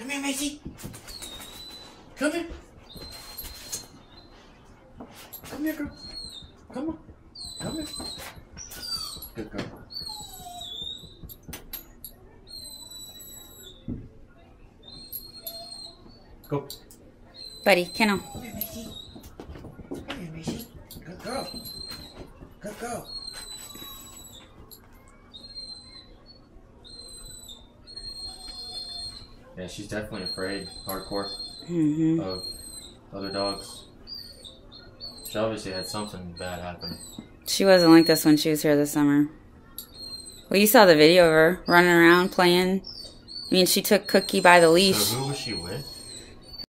Come here, Maci. Come here. Come here, girl. Come on. Come here. Good girl. Go. Buddy, Kennel. Come here, Maci. Come here, Maci. Good girl. Good girl. Yeah, she's definitely afraid, hardcore, of other dogs. She obviously had something bad happen. She wasn't like this when she was here this summer. Well, you saw the video of her running around playing. I mean, she took Cookie by the leash. So who was she with?